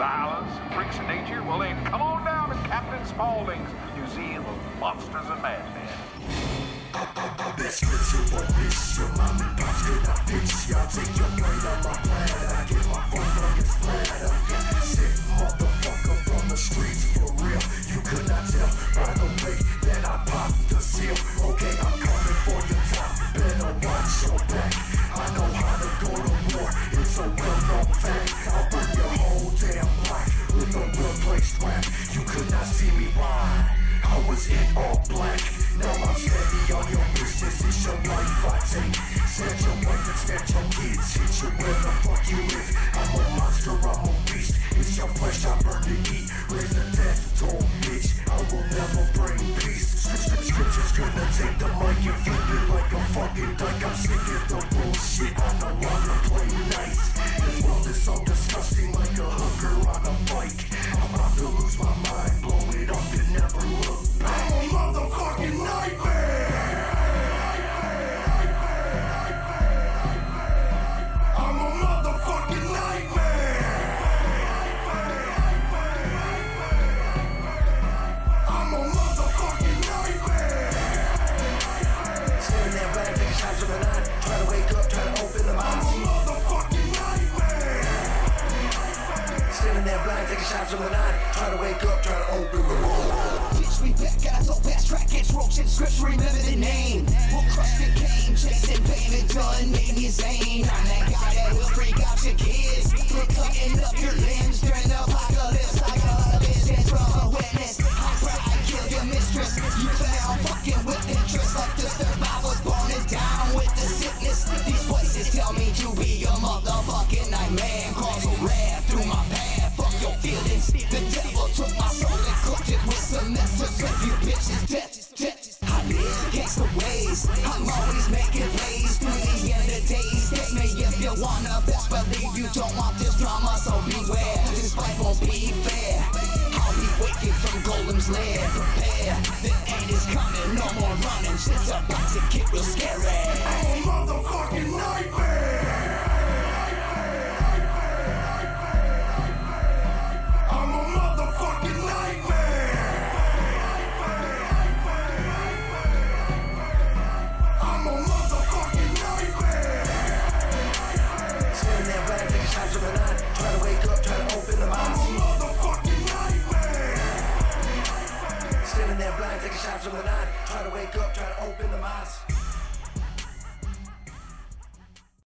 The howlers, freaks of nature, well then come on down to Captain Spaulding's Museum of Monsters and Madmen. Best ritual, bitch. Your mom and pops could not fix. Y'all take your brain on my planet. I get my phone fucking splatter. Sick motherfucker from the streets, for real. You could not tell by the way that I popped the seal. Okay, I'm coming for your top. Better watch your back. I know how to go to war. It's a well-known fact. I'll burn your whole damn block with a well-placed rap. You could not see me ride. I was in all black. Now I'm steady on your business. It's your life I take. Snatch your wife and snatch your kids. Hit you where the fuck you live. I'm a monster, I'm a beast. It's your flesh I burn to eat. Raise the death toll, bitch. I will never bring peace. Scripture's gonna take the mic and flip it like a fucking dyke. I'm sick of the bullshit. I no longer play nice. This world is so disgusting, like a hooker on a bike. I'm about to lose my mind, blow it up and never look back. I'm a motherfucking nightmare. I'm a motherfucking nightmare. I'm a motherfucking nightmare. Staring there, blind, taking shots of the night. Try to wake up, try to open the mind. I'm a motherfucking nightmare. Standing there, blind, taking shots of the night. Try to wake up, try to open the mind. Bitch, we back, got a fast track, it's roach in scripture, remember the name. We'll crush the game, chasing fame and done, name is Zane. I'm that guy that will freak out your kids. We're cutting up your limbs during the apocalypse. I got a vision from a witness. I'm proud I killed your mistress. You found fucking with interest, like the survivors born down with the sickness. These voices tell me to be a motherfucking nightmare. Cause a wrath through my path, fuck your feelings. The devil took my soul and cooked it with some mess to serve you bitches death. I live gangsta ways, I'm always making plays through the end of days. Take me if you wanna, best believe you don't want this drama, so beware, this fight won't be fair. I'll be waking from Golem's lair, prepare, the end is coming, no more running, shit's about to get real scary. I'm a motherfucking nightmare. I'm a motherfucking nightmare. I'm a motherfucking nightmare. Standing there, blind, taking shots of the night. Try to wake up, try to open the mind. I'm a motherfucking nightmare. Standing there, blind, taking shots of the night. Try to wake up, try to open the minds.